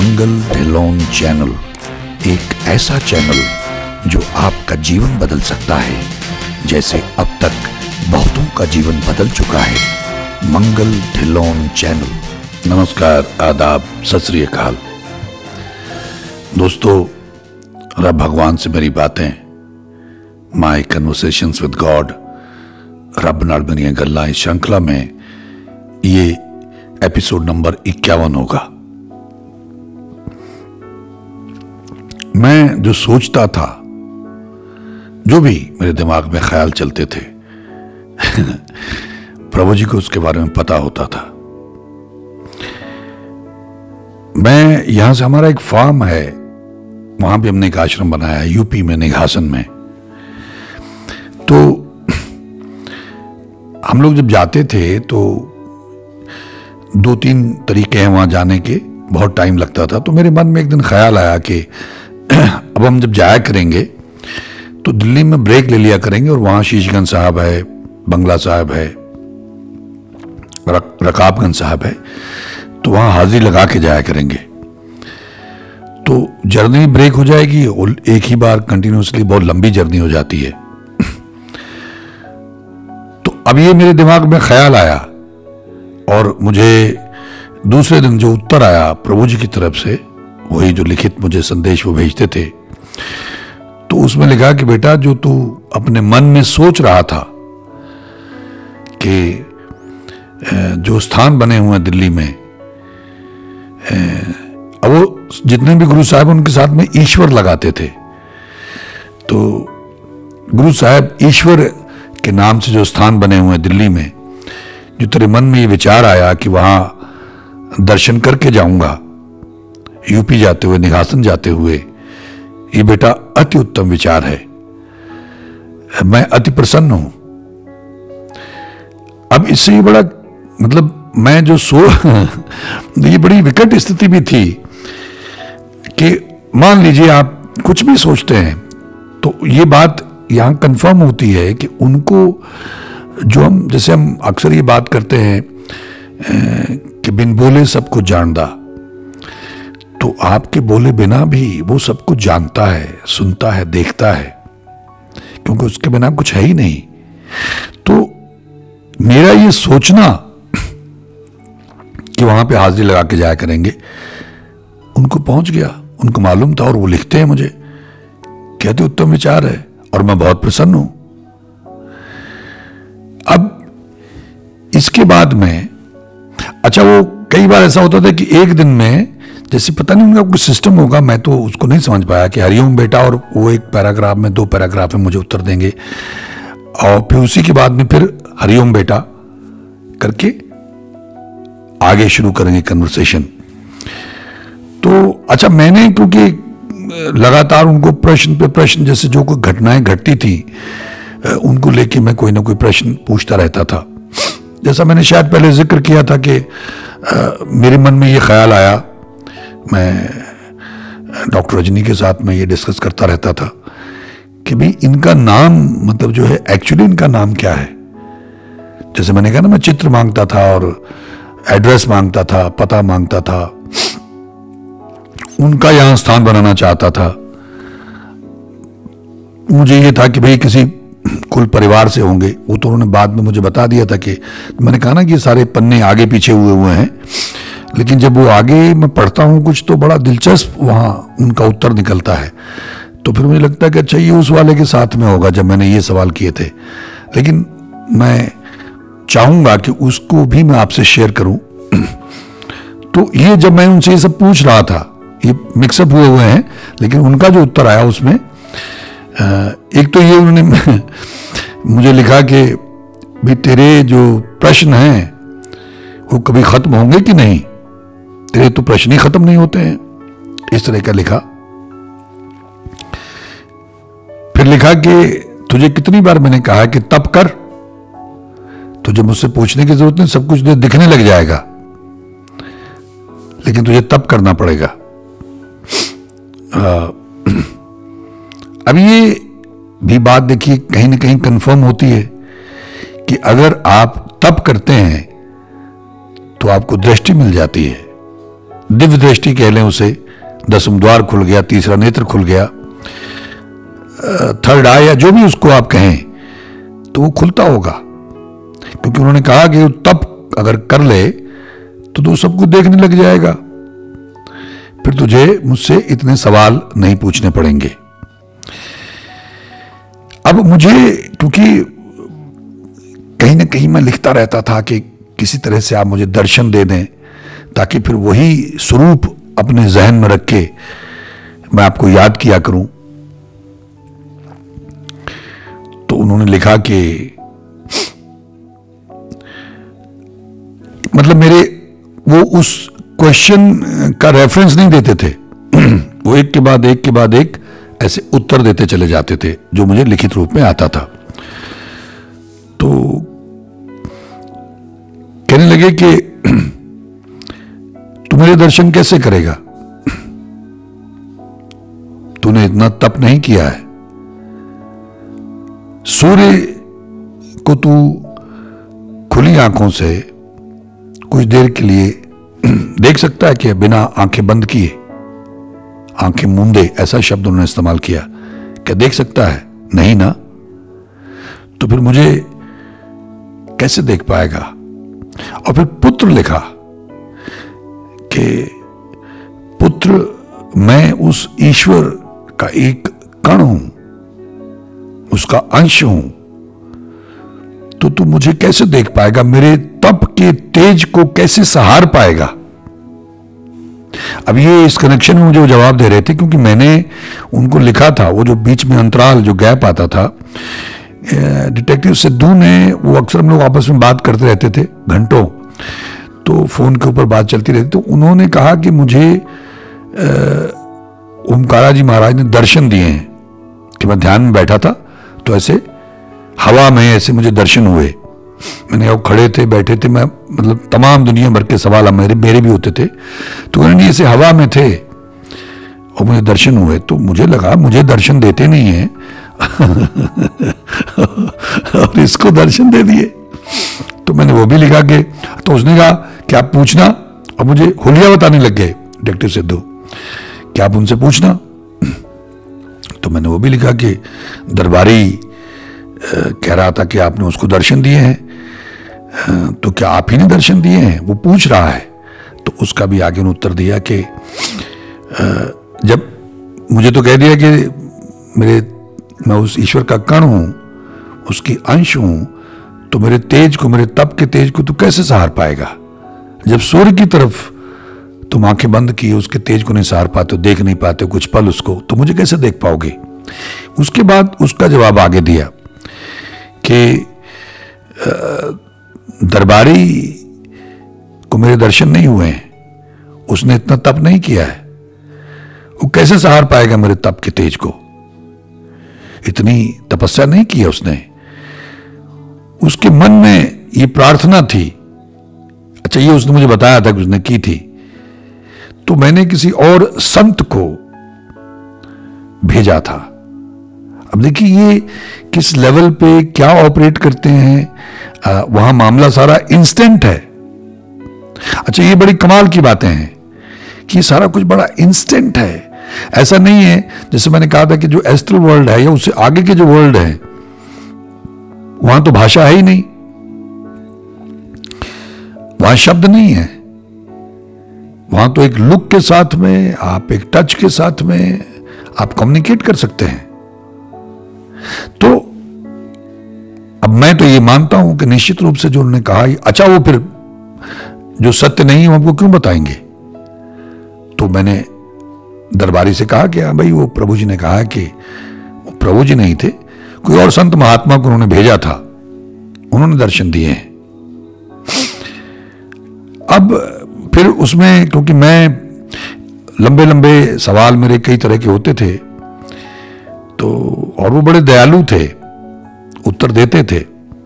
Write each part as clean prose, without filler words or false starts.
मंगल Dhillon channel एक ऐसा channel जो आपका जीवन बदल सकता है, जैसे अब तक बहुतों का जीवन बदल चुका है। मंगल ढिल्लोन चैनल। नमस्कार, आदाब, सत श्री अकाल। दोस्तों, रब भगवान से मेरी बातें, माय कन्वर्सेशंस विद गॉड, रब नाल मेरियां गल्लां इस श्रृंखला में ये एपिसोड नंबर 51 होगा। मैं जो सोचता था, जो भी मेरे दिमाग में ख्याल चलते थे प्रभु जी को उसके बारे में पता होता था। मैं यहां से, हमारा एक फार्म है, वहां भी हमने एक आश्रम बनाया है यूपी में, निघासन में। तो हम लोग जब जाते थे तो 2-3 तरीके हैं वहां जाने के, बहुत टाइम लगता था। तो मेरे मन में एक दिन ख्याल आया कि अब हम जब जाया करेंगे तो दिल्ली में ब्रेक ले लिया करेंगे, और वहां शीशगंज साहब है, बंगला साहब है, रकाबगंज साहब है, तो वहां हाजिरी लगा के जाया करेंगे। तो जर्नी ब्रेक हो जाएगी और एक ही बार कंटिन्यूसली बहुत लंबी जर्नी हो जाती है। तो अब ये मेरे दिमाग में ख्याल आया, और मुझे दूसरे दिन जो उत्तर आया प्रभु जी की तरफ से, वही जो लिखित मुझे संदेश वो भेजते थे, तो उसमें लिखा कि बेटा, जो तू अपने मन में सोच रहा था कि जो स्थान बने हुए हैं दिल्ली में, अब वो जितने भी गुरु साहब उनके साथ में ईश्वर लगाते थे। तो गुरु साहब ईश्वर के नाम से जो स्थान बने हुए हैं दिल्ली में, जो तेरे मन में ये विचार आया कि वहां दर्शन करके जाऊंगा, यूपी जाते हुए, निघासन जाते हुए, ये बेटा अति उत्तम विचार है। मैं अति प्रसन्न हूं। अब इससे ये बड़ा, मतलब मैं जो ये बड़ी विकट स्थिति भी थी कि मान लीजिए आप कुछ भी सोचते हैं तो ये बात यहां कंफर्म होती है कि उनको, जो हम, जैसे हम अक्सर ये बात करते हैं कि बिन बोले सब कुछ जानता, तो आपके बोले बिना भी वो सब कुछ जानता है, सुनता है, देखता है, क्योंकि उसके बिना कुछ है ही नहीं। तो मेरा ये सोचना कि वहां पे हाजिरी लगा के जाया करेंगे, उनको पहुंच गया, उनको मालूम था, और वो लिखते हैं मुझे, कहते उत्तम विचार है और मैं बहुत प्रसन्न हूं। अब इसके बाद में, अच्छा, वो कई बार ऐसा होता था कि एक दिन में, जैसे पता नहीं उनका कुछ सिस्टम होगा, मैं तो उसको नहीं समझ पाया, कि हरिओम बेटा, और वो एक पैराग्राफ में, 2 पैराग्राफ में मुझे उत्तर देंगे, और फिर उसी के बाद में फिर हरिओम बेटा करके आगे शुरू करेंगे कन्वर्सेशन। तो अच्छा, मैंने क्योंकि लगातार उनको प्रश्न पे प्रश्न, जैसे जो कोई घटनाएं घटती थी उनको लेके मैं कोई ना कोई प्रश्न पूछता रहता था। जैसा मैंने शायद पहले जिक्र किया था कि मेरे मन में ये ख्याल आया, मैं डॉक्टर रजनी के साथ में ये डिस्कस करता रहता था कि भाई इनका नाम, मतलब जो है एक्चुअली इनका नाम क्या है। जैसे मैंने कहा ना, मैं चित्र मांगता था और एड्रेस मांगता था, पता मांगता था, उनका यहां स्थान बनाना चाहता था। मुझे ये था कि भाई किसी कुल परिवार से होंगे, वो तो उन्होंने बाद में मुझे बता दिया था कि, मैंने कहा ना कि ये सारे पन्ने आगे पीछे हुए हैं, लेकिन जब वो आगे मैं पढ़ता हूं कुछ, तो बड़ा दिलचस्प वहां उनका उत्तर निकलता है। तो फिर मुझे लगता है कि अच्छा, ये उस वाले के साथ में होगा जब मैंने ये सवाल किए थे, लेकिन मैं चाहूंगा कि उसको भी मैं आपसे शेयर करूं। तो ये जब मैं उनसे ये सब पूछ रहा था, ये मिक्सअप हुए हैं, लेकिन उनका जो उत्तर आया उसमें एक तो ये उन्होंने मुझे लिखा कि भी तेरे जो प्रश्न हैं वो कभी खत्म होंगे कि नहीं, तेरे तो प्रश्न ही खत्म नहीं होते हैं, इस तरह का लिखा। फिर लिखा कि तुझे कितनी बार मैंने कहा कि तप कर, तुझे मुझसे पूछने की जरूरत नहीं, सब कुछ तुझे दिखने लग जाएगा, लेकिन तुझे तप करना पड़ेगा। अब ये भी बात देखिए, कहीं ना कहीं कंफर्म होती है कि अगर आप तप करते हैं तो आपको दृष्टि मिल जाती है, दिव्य दृष्टि कह लें उसे, 10वां द्वार खुल गया, 3रा नेत्र खुल गया, 3rd आई या जो भी उसको आप कहें, तो वो खुलता होगा। क्योंकि उन्होंने कहा कि तप अगर कर ले तो तू सब कुछ देखने लग जाएगा, फिर तुझे मुझसे इतने सवाल नहीं पूछने पड़ेंगे। अब मुझे, क्योंकि कहीं ना कहीं मैं लिखता रहता था कि किसी तरह से आप मुझे दर्शन दे दें, ताकि फिर वही स्वरूप अपने जहन में रख के मैं आपको याद किया करूं। तो उन्होंने लिखा कि मतलब मेरे वो उस क्वेश्चन का रेफरेंस नहीं देते थे वो एक के बाद एक के बाद एक ऐसे उत्तर देते चले जाते थे, जो मुझे लिखित रूप में आता था। तो कहने लगे कि तू मेरे दर्शन कैसे करेगा, तूने इतना तप नहीं किया है। सूर्य को तू खुली आंखों से कुछ देर के लिए देख सकता है कि बिना आंखें बंद किए, आंखें मूंदे, ऐसा शब्द उन्होंने इस्तेमाल किया। क्या देख सकता है? नहीं ना। तो फिर मुझे कैसे देख पाएगा? और फिर पुत्र लिखा कि पुत्र, मैं उस ईश्वर का एक कण हूं, उसका अंश हूं, तो तू मुझे कैसे देख पाएगा? मेरे तप के तेज को कैसे सहार पाएगा? अब ये इस कनेक्शन में मुझे वो जवाब दे रहे थे, क्योंकि मैंने उनको लिखा था, वो जो बीच में अंतराल जो गैप आता था, डिटेक्टिव सिद्धू ने, वो अक्सर हम लोग आपस में बात करते रहते थे घंटों, तो फोन के ऊपर बात चलती रहती, तो उन्होंने कहा कि मुझे ओमकारा जी महाराज ने दर्शन दिए हैं कि मैं ध्यान में बैठा था तो ऐसे हवा में ऐसे मुझे दर्शन हुए। मैंने वो खड़े थे, बैठे थे, मैं मतलब तमाम दुनिया भर के सवाल मेरे भी होते थे, तो उन्होंने ऐसे हवा में थे और मुझे दर्शन हुए। तो मुझे लगा मुझे दर्शन देते नहीं है और इसको दर्शन दे दिए। तो मैंने वो भी लिखा कि, तो उसने कहा कि आप पूछना, और मुझे हुलिया बताने लग गए डिटेक्टिव सिद्धू कि आप उनसे पूछना। तो मैंने वो भी लिखा कि दरबारी कह रहा था कि आपने उसको दर्शन दिए हैं, तो क्या आप ही ने दर्शन दिए हैं? वो पूछ रहा है। तो उसका भी आगे उत्तर दिया कि जब मुझे तो कह दिया कि मैं उस ईश्वर का कण हूं, उसकी अंश हूं, तो मेरे तेज को, मेरे तप के तेज को तू कैसे सहार पाएगा? जब सूर्य की तरफ तुम आंखें बंद किए, उसके तेज को नहीं सहार पाते, देख नहीं पाते कुछ पल उसको, तो मुझे कैसे देख पाओगे? उसके बाद उसका जवाब आगे दिया कि दरबारी को मेरे दर्शन नहीं हुए हैं, उसने इतना तप नहीं किया है, वो कैसे सहार पाएगा मेरे तप के तेज को? इतनी तपस्या नहीं की है उसने। उसके मन में ये प्रार्थना थी। अच्छा, ये उसने मुझे बताया था कि उसने की थी। तो मैंने किसी और संत को भेजा था। अब देखिए ये किस लेवल पे क्या ऑपरेट करते हैं। वहां मामला सारा इंस्टेंट है। अच्छा, ये बड़ी कमाल की बातें हैं कि ये सारा कुछ बड़ा इंस्टेंट है। ऐसा नहीं है जैसे मैंने कहा था कि जो एस्ट्रल वर्ल्ड है या उससे आगे के जो वर्ल्ड है, वहां तो भाषा है ही नहीं, वहां शब्द नहीं है। वहां तो एक लुक के साथ में, आप एक टच के साथ में आप कम्युनिकेट कर सकते हैं। तो अब मैं तो ये मानता हूं कि निश्चित रूप से जो उन्होंने कहा, अच्छा वो फिर जो सत्य नहीं है वो हमको क्यों बताएंगे? तो मैंने दरबारी से कहा कि हाँ भाई, वो प्रभु जी ने कहा कि वो प्रभु जी नहीं थे, कोई और संत महात्मा को उन्होंने भेजा था, उन्होंने दर्शन दिए हैं। अब फिर उसमें, क्योंकि मैं लंबे लंबे सवाल मेरे कई तरह के होते थे, तो और वो बड़े दयालु थे, उत्तर देते थे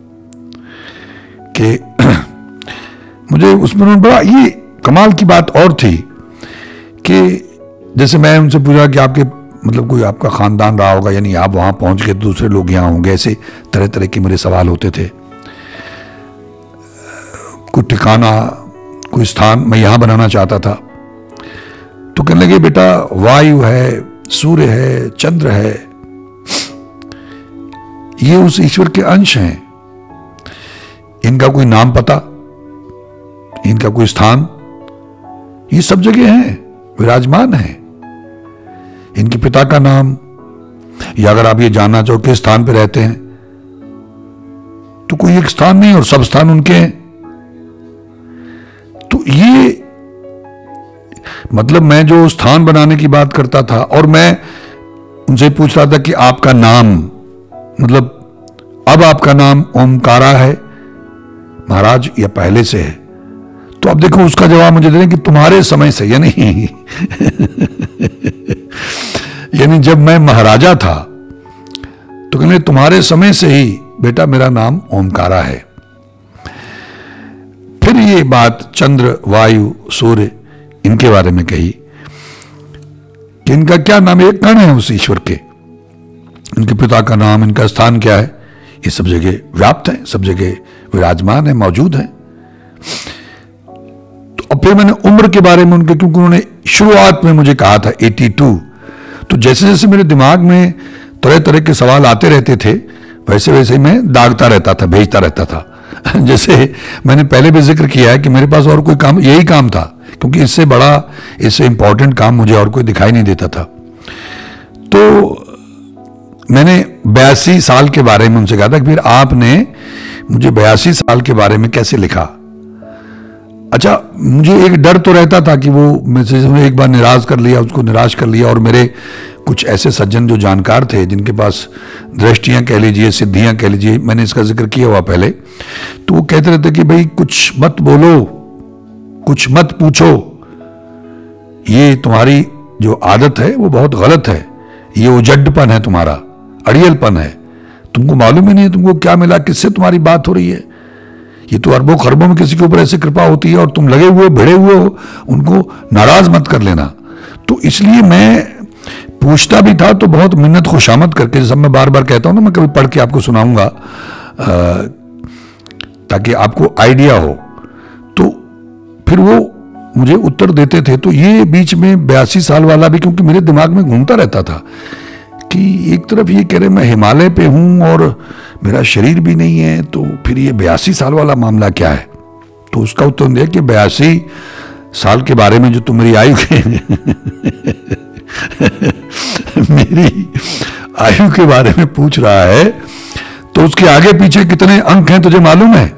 कि मुझे उसमें उन्होंने बड़ा, ये कमाल की बात और थी कि जैसे मैं उनसे पूछा कि आपके मतलब कोई आपका खानदान रहा होगा, यानी आप वहां पहुंच गए, दूसरे लोग यहां होंगे, ऐसे तरह तरह के मेरे सवाल होते थे। कोई ठिकाना, कोई स्थान मैं यहां बनाना चाहता था, तो कहने लगे बेटा वायु है, सूर्य है, चंद्र है, ये उस ईश्वर के अंश हैं। इनका कोई नाम पता, इनका कोई स्थान, ये सब जगह हैं, विराजमान है। इनके पिता का नाम, या अगर आप ये जानना चाहो किस स्थान पे रहते हैं, तो कोई एक स्थान नहीं और सब स्थान उनके हैं। तो ये मतलब मैं जो स्थान बनाने की बात करता था और मैं उनसे पूछ रहा था कि आपका नाम, मतलब अब आपका नाम ओमकारा है महाराज या पहले से है? तो अब देखो उसका जवाब मुझे दे रहे कि तुम्हारे समय से, यानी जब मैं महाराजा था तो कहने तुम्हारे समय से ही बेटा मेरा नाम ओमकारा है। फिर ये बात चंद्र, वायु, सूर्य इनके बारे में कही कि इनका क्या नाम, एक कण है उस ईश्वर के, इनके पिता का नाम, इनका स्थान क्या है, ये सब जगह व्याप्त है, सब जगह विराजमान है, मौजूद है। तो अब फिर मैंने उम्र के बारे में उनके, क्योंकि उन्होंने शुरुआत में मुझे कहा था 82, तो जैसे जैसे मेरे दिमाग में तरह तरह के सवाल आते रहते थे वैसे वैसे ही मैं दागता रहता था, भेजता रहता था। जैसे मैंने पहले भी जिक्र किया है कि मेरे पास और कोई काम, यही काम था, क्योंकि इससे बड़ा, इससे इंपॉर्टेंट काम मुझे और कोई दिखाई नहीं देता था। तो मैंने 82 साल के बारे में उनसे कहा था कि फिर आपने मुझे 82 साल के बारे में कैसे लिखा? अच्छा, मुझे एक डर तो रहता था कि वो मुझे एक बार निराश कर लिया, उसको निराश कर लिया, और मेरे कुछ ऐसे सज्जन जो जानकार थे जिनके पास दृष्टियां कह लीजिए, सिद्धियां कह लीजिए, मैंने इसका जिक्र किया हुआ पहले, तो वो कहते रहते कि भाई कुछ मत बोलो, कुछ मत पूछो, ये तुम्हारी जो आदत है वो बहुत गलत है, ये उजड्डपन है तुम्हारा, अड़ियलपन है, तुमको मालूम ही नहीं है तुमको क्या मिला, किससे तुम्हारी बात हो रही है, ये तो अरबों खरबों में किसी के ऊपर ऐसी कृपा होती है और तुम लगे हुए भिड़े हुए हो, उनको नाराज मत कर लेना। तो इसलिए मैं पूछता भी था, तो बहुत मिन्नत खुशामद करके, जैसा मैं बार बार कहता हूं ना, मैं कभी पढ़ के आपको सुनाऊंगा ताकि आपको आइडिया हो। तो फिर वो मुझे उत्तर देते थे। तो ये बीच में 82 साल वाला भी, क्योंकि मेरे दिमाग में घूमता रहता था कि एक तरफ ये कह रहे मैं हिमालय पे हूं और मेरा शरीर भी नहीं है, तो फिर ये 82 साल वाला मामला क्या है? तो उसका उत्तर दिया कि 82 साल के बारे में जो तुम मेरी आयु के मेरी आयु के बारे में पूछ रहा है, तो उसके आगे पीछे कितने अंक हैं तुझे मालूम है?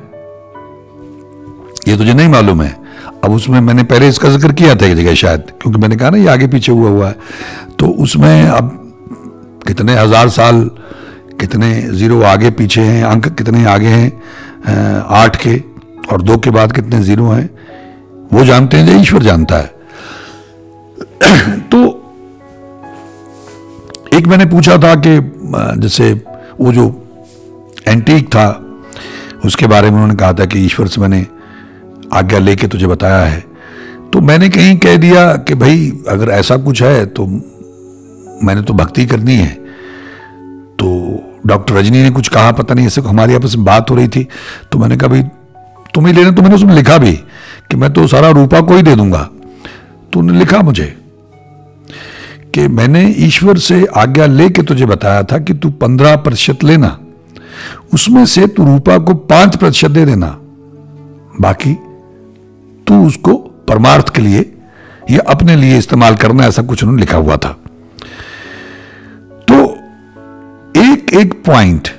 ये तुझे नहीं मालूम है। अब उसमें मैंने पहले इसका जिक्र किया था एक जगह शायद, क्योंकि मैंने कहा ना ये आगे पीछे हुआ है, तो उसमें अब कितने हजार साल, कितने जीरो आगे पीछे हैं, अंक कितने आगे हैं 8 के, और 2 के बाद कितने जीरो हैं वो जानते हैं, जो ईश्वर जानता है। तो एक मैंने पूछा था कि जैसे वो जो एंटीक था उसके बारे में उन्होंने कहा था कि ईश्वर से मैंने आज्ञा लेके तुझे बताया है। तो मैंने कहीं कह दिया कि भाई अगर ऐसा कुछ है तो मैंने तो भक्ति करनी है। तो डॉक्टर रजनी ने कुछ कहा, पता नहीं, ऐसे हमारी आपस में बात हो रही थी, तो मैंने कहा भाई तुम ही लेना। तो मैंने उसमें लिखा भी कि मैं तो सारा रूपा को ही दे दूंगा। तो उन्होंने लिखा मुझे कि मैंने ईश्वर से आज्ञा लेके तुझे बताया था कि तू 15% लेना, उसमें से तू रूपा को 5% दे देना, बाकी तू उसको परमार्थ के लिए या अपने लिए इस्तेमाल करना, ऐसा कुछ उन्होंने लिखा हुआ था। तो एक एक पॉइंट,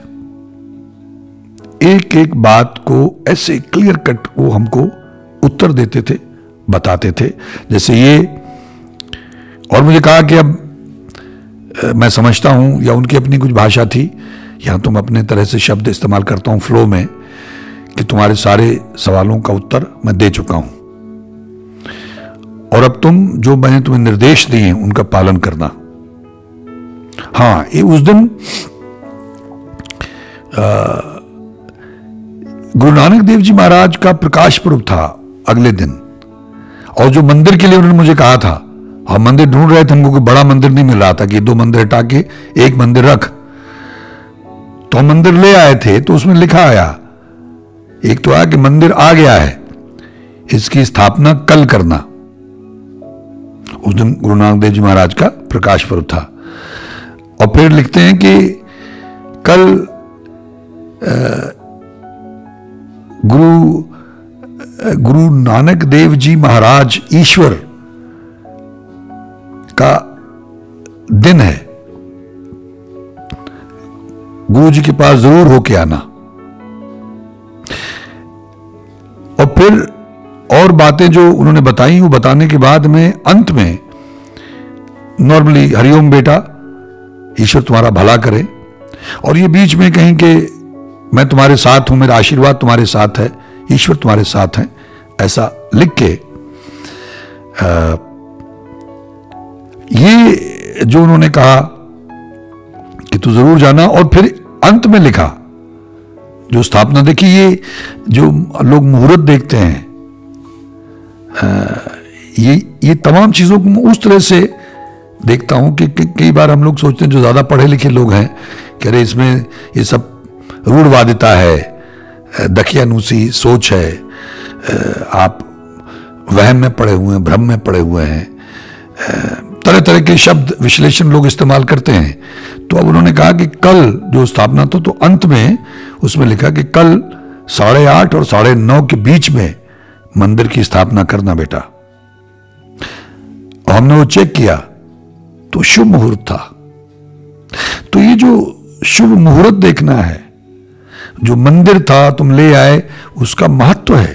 एक एक बात को ऐसे क्लियर कट वो हमको उत्तर देते थे, बताते थे। जैसे ये, और मुझे कहा कि अब मैं समझता हूं, या उनकी अपनी कुछ भाषा थी, यहां तो मैं अपने तरह से शब्द इस्तेमाल करता हूं फ्लो में, कि तुम्हारे सारे सवालों का उत्तर मैं दे चुका हूं और अब तुम जो मैंने तुम्हें निर्देश दिए हैं उनका पालन करना। हाँ, ये उस दिन गुरु नानक देव जी महाराज का प्रकाश पर्व था अगले दिन, और जो मंदिर के लिए उन्होंने मुझे कहा था, हम मंदिर ढूंढ रहे थे, हमको कोई बड़ा मंदिर नहीं मिल रहा था कि 2 मंदिर हटा के 1 मंदिर रख। तो हम मंदिर ले आए थे, तो उसमें लिखा आया, एक तो आया कि मंदिर आ गया है, इसकी स्थापना कल करना, उस दिन गुरु नानक देव जी महाराज का प्रकाश पर्व था। और फिर लिखते हैं कि कल गुरु नानक देव जी महाराज ईश्वर का दिन है, गुरु जी के पास जरूर होके आना। और फिर और बातें जो उन्होंने बताई, वो बताने के बाद में अंत में नॉर्मली हरिओम बेटा, ईश्वर तुम्हारा भला करे, और ये बीच में कहीं के मैं तुम्हारे साथ हूं, मेरा आशीर्वाद तुम्हारे साथ है, ईश्वर तुम्हारे साथ है, ऐसा लिख के ये जो उन्होंने कहा कि तू जरूर जाना। और फिर अंत में लिखा जो स्थापना, देखिए ये जो लोग मुहूर्त देखते हैं, ये तमाम चीजों को उस तरह से देखता हूं कि कई बार हम लोग सोचते हैं, जो ज्यादा पढ़े लिखे लोग हैं, कि अरे इसमें ये सब रूढ़वादिता है, दकियानूसी सोच है, आप वहम में पड़े हुए हैं, भ्रम में पड़े हुए हैं, तरह तरह के शब्द विश्लेषण लोग इस्तेमाल करते हैं। तो अब उन्होंने कहा कि कल जो स्थापना तो अंत में उसमें लिखा कि कल 8:30 और 9:30 के बीच में मंदिर की स्थापना करना बेटा। और हमने वो चेक किया तो शुभ मुहूर्त था। तो ये जो शुभ मुहूर्त देखना है, जो मंदिर था तुम ले आए, उसका महत्व है।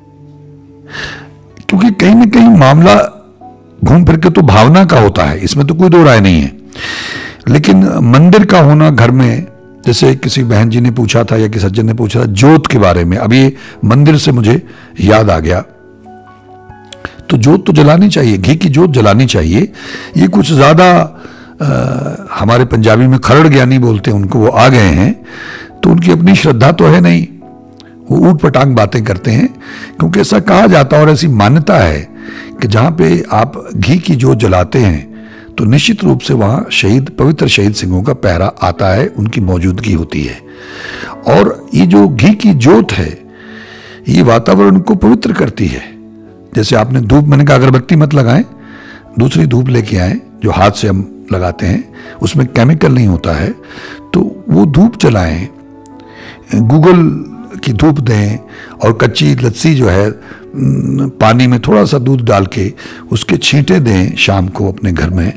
क्योंकि कहीं ना कहीं मामला घूम फिर के तो भावना का होता है, इसमें तो कोई दो राय नहीं है। लेकिन मंदिर का होना घर में, जैसे किसी बहन जी ने पूछा था या किसी सज्जन ने पूछा था जोत के बारे में, अभी मंदिर से मुझे याद आ गया। तो जोत तो जलानी चाहिए, घी की जोत जलानी चाहिए। ये कुछ ज्यादा हमारे पंजाबी में खरड़ ज्ञानी बोलते हैं उनको, वो आ गए हैं, तो उनकी अपनी श्रद्धा तो है नहीं, वो ऊट पटांग बातें करते हैं। क्योंकि ऐसा कहा जाता और ऐसी मान्यता है कि जहां पे आप घी की जोत जलाते हैं तो निश्चित रूप से वहां शहीद, पवित्र शहीद सिंहों का पहरा आता है, उनकी मौजूदगी होती है। और ये जो घी की जोत है, ये वातावरण को पवित्र करती है। जैसे आपने धूप, मैंने कहा अगरबत्ती मत लगाएं, दूसरी धूप लेके आए जो हाथ से हम लगाते हैं, उसमें केमिकल नहीं होता है, तो वो धूप जलाएं, गूगल की धूप दें, और कच्ची लस्सी जो है पानी में थोड़ा सा दूध डाल के उसके छींटे दें शाम को अपने घर में।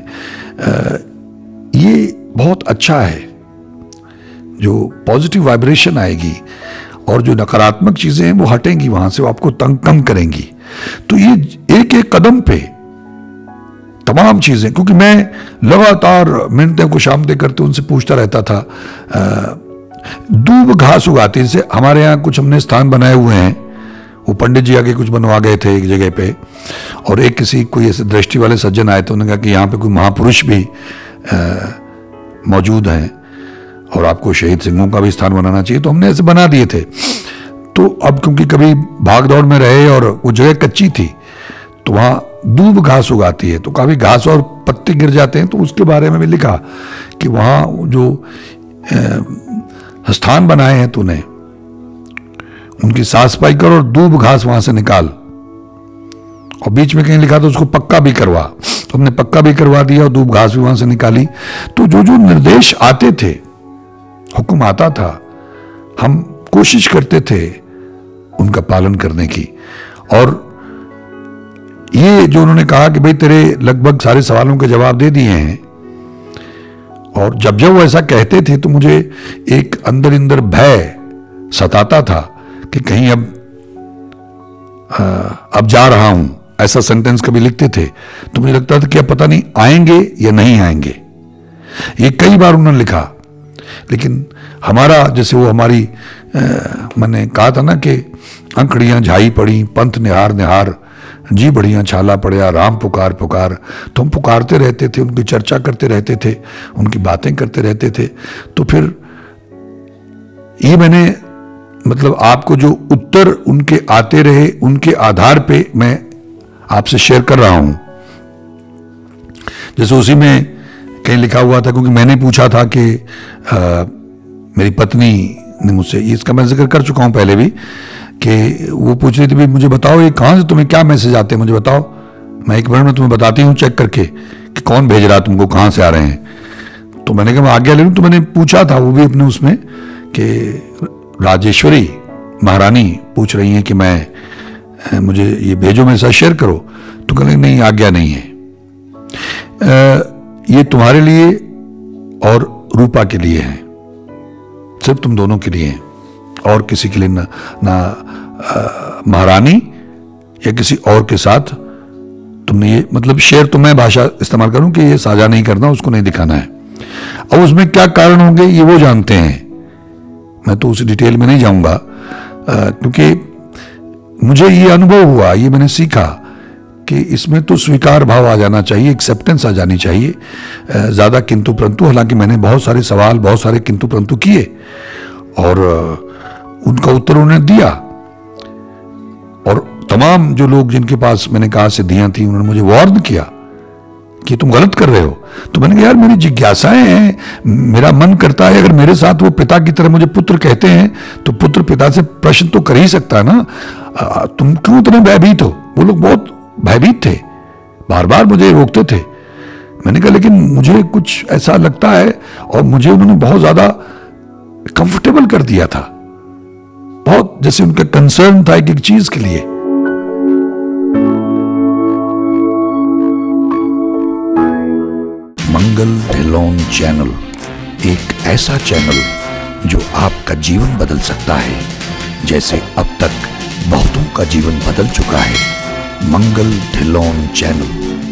ये बहुत अच्छा है, जो पॉजिटिव वाइब्रेशन आएगी और जो नकारात्मक चीजें हैं वो हटेंगी वहां से, वो आपको तंग कम करेंगी। तो ये एक एक कदम पे तमाम चीजें, क्योंकि मैं लगातार मिनतें को शामते करते उनसे पूछता रहता था। दूब घास उगाती, जैसे हमारे यहाँ कुछ हमने स्थान बनाए हुए हैं, वो पंडित जी आगे कुछ बनवा गए थे एक जगह पे, और एक किसी कोई ऐसे दृष्टि वाले सज्जन आए थे, उन्होंने कहा कि यहाँ पे कोई महापुरुष भी मौजूद हैं और आपको शहीद सिंहों का भी स्थान बनाना चाहिए। तो हमने ऐसे बना दिए थे। तो अब क्योंकि कभी भाग दौड़ में रहे और वो जगह कच्ची थी, तो वहां दूब घास उगाती है, तो काफी घास और पत्ते गिर जाते हैं। तो उसके बारे में भी लिखा कि वहां जो स्थान बनाए हैं तूने, उनकी साफ सफाई कर और दूब घास वहां से निकाल। और बीच में कहीं लिखा था उसको पक्का भी करवा, तो हमने पक्का भी करवा दिया और दूब घास भी वहां से निकाली। तो जो जो निर्देश आते थे, हुक्म आता था, हम कोशिश करते थे उनका पालन करने की। और ये जो उन्होंने कहा कि भाई तेरे लगभग सारे सवालों के जवाब दे दिए हैं, और जब जब वो ऐसा कहते थे तो मुझे एक अंदर अंदर भय सताता था कि कहीं अब जा रहा हूं, ऐसा सेंटेंस कभी लिखते थे तो मुझे लगता था कि अब पता नहीं आएंगे या नहीं आएंगे। ये कई बार उन्होंने लिखा, लेकिन हमारा जैसे वो हमारी मैंने कहा था ना कि अंकड़ियां झाई पड़ी, पंथ निहार निहार, जी बढ़िया छाला पड़िया, राम पुकार पुकार। तो हम पुकारते रहते थे, उनकी चर्चा करते रहते थे, उनकी बातें करते रहते थे। तो फिर ये मैंने मतलब आपको जो उत्तर उनके आते रहे, उनके आधार पे मैं आपसे शेयर कर रहा हूं। जैसे उसी में कहीं लिखा हुआ था, क्योंकि मैंने पूछा था कि मेरी पत्नी ने मुझसे, इसका मैं जिक्र कर चुका हूं पहले भी, कि वो पूछ रही थी भाई मुझे बताओ ये कहां से तुम्हें क्या मैसेज आते हैं, मुझे बताओ। मैं 1 मिनट में तुम्हें बताती हूँ चेक करके कि कौन भेज रहा तुमको, कहाँ से आ रहे हैं। तो मैंने कहा मैं आज्ञा ले लूँ। तो मैंने पूछा था वो भी अपने उसमें कि राजेश्वरी महारानी पूछ रही हैं कि मुझे ये भेजो, मेरे साथ शेयर करो। तो कहने नहीं, आज्ञा नहीं है, ये तुम्हारे लिए और रूपा के लिए है, सिर्फ तुम दोनों के लिए है, और किसी के लिए ना महारानी या किसी और के साथ तुमने ये, मतलब शेयर तो मैं भाषा इस्तेमाल करूं कि ये साझा नहीं करना, उसको नहीं दिखाना है। अब उसमें क्या कारण होंगे ये वो जानते हैं, मैं तो उस डिटेल में नहीं जाऊंगा, क्योंकि मुझे ये अनुभव हुआ, ये मैंने सीखा कि इसमें तो स्वीकार भाव आ जाना चाहिए, एक्सेप्टेंस आ जानी चाहिए, ज़्यादा किंतु परंतु। हालांकि मैंने बहुत सारे सवाल, बहुत सारे किंतु परंतु किए और उनका उत्तर उन्होंने दिया। और तमाम जो लोग जिनके पास मैंने कहा सिद्धियां थी, उन्होंने मुझे वार्न किया कि तुम गलत कर रहे हो। तो मैंने कहा यार मेरी जिज्ञासाएं हैं, मेरा मन करता है, अगर मेरे साथ वो पिता की तरह मुझे पुत्र कहते हैं तो पुत्र पिता से प्रश्न तो कर ही सकता है ना, तुम क्यों इतने भयभीत हो। वो लोग बहुत भयभीत थे, बार बार मुझे रोकते थे। मैंने कहा लेकिन मुझे कुछ ऐसा लगता है, और मुझे उन्होंने बहुत ज्यादा कंफर्टेबल कर दिया था, बहुत जैसे उनका कंसर्न था एक चीज के लिए। मंगल ढिल्लोन चैनल एक ऐसा चैनल जो आपका जीवन बदल सकता है, जैसे अब तक बहुतों का जीवन बदल चुका है। मंगल ढिल्लोन चैनल।